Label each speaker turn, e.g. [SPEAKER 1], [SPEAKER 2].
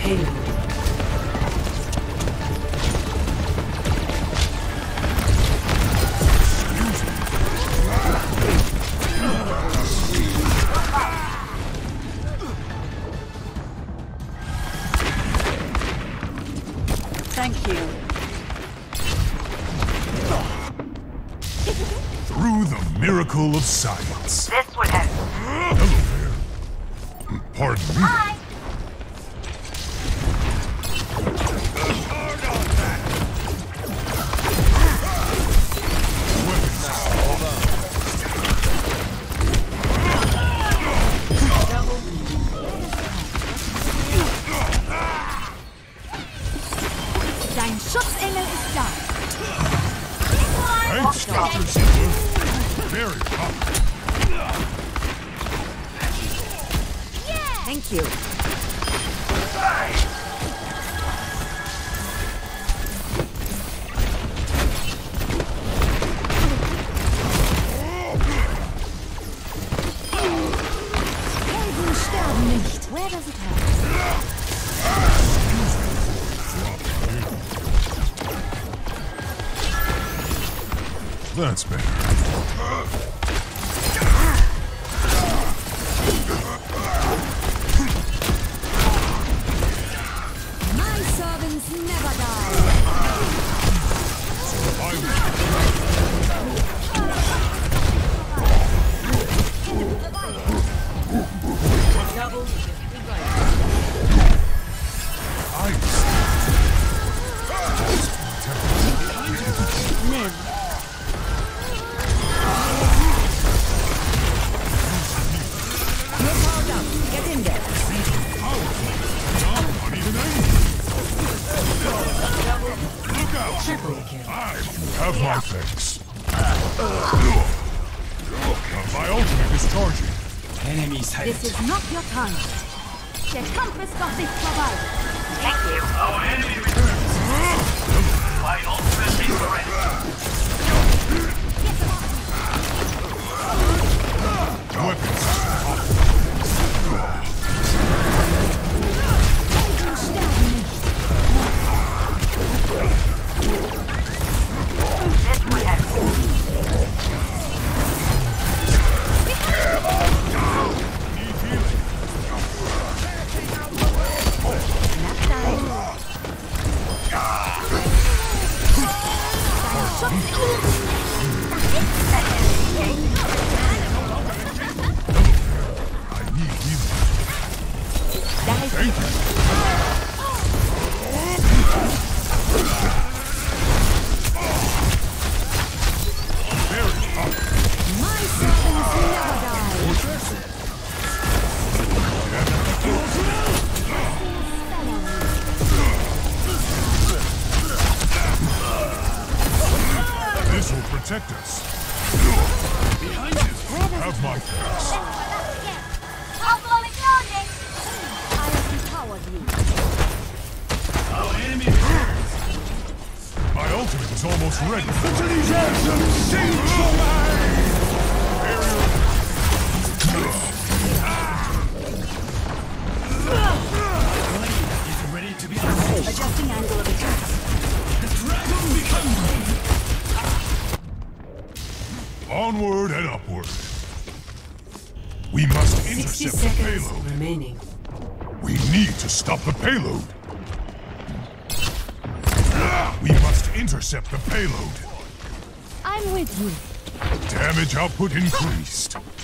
[SPEAKER 1] payload.
[SPEAKER 2] Thank you.
[SPEAKER 3] Through the miracle of science.
[SPEAKER 4] This would help.
[SPEAKER 3] Hello there. Pardon me.
[SPEAKER 4] Hi.
[SPEAKER 5] Dein Schutzengel ist da.
[SPEAKER 3] Thanks, Dr. Ziegler. Very popular.
[SPEAKER 5] Thank you. Helden sterben nicht. Where does it hurt?
[SPEAKER 3] That's better.
[SPEAKER 5] My servants never die. Live. You're powered up. Get in there.
[SPEAKER 3] Look out! Have my thanks. My ultimate is charging.
[SPEAKER 6] Enemy sight.
[SPEAKER 5] This is not your time. Der Kampf ist noch nicht vorbei.
[SPEAKER 4] Thank you.
[SPEAKER 6] Our enemy returns. My ultimate is ready.
[SPEAKER 3] Weapons.
[SPEAKER 5] Helden sterben nicht.
[SPEAKER 4] This would help.
[SPEAKER 3] Need healing. I need healing. Thank you. Very popular.
[SPEAKER 5] My servants never die.
[SPEAKER 3] This will protect us.
[SPEAKER 6] Behind you.
[SPEAKER 3] Have my thanks.
[SPEAKER 5] I have empowered you.
[SPEAKER 6] Our enemy returns.
[SPEAKER 3] My ultimate is almost ready.
[SPEAKER 6] Is ready to be unleashed.
[SPEAKER 5] Adjusting angle of attack.
[SPEAKER 6] The dragon becomes.
[SPEAKER 3] Onward and upward. We must
[SPEAKER 1] 60
[SPEAKER 3] intercept the
[SPEAKER 1] seconds
[SPEAKER 3] payload.
[SPEAKER 1] remaining.
[SPEAKER 3] We need to stop the payload. We must intercept the payload.
[SPEAKER 5] I'm with you.
[SPEAKER 3] Damage output increased.